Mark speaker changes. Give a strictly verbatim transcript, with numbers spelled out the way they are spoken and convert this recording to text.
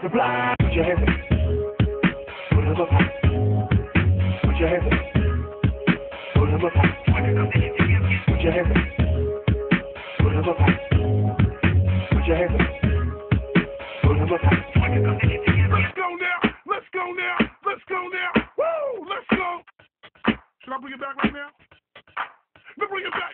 Speaker 1: the block. Put your hands up. Put them up high. Put your hands up. Put them up high. Put your hands up. Put them up high. Put your hands up. Put them up high. Let's go now. Let's go now. Let's go now. Woo! Let's go. Should I bring it back right now? Let's bring it back.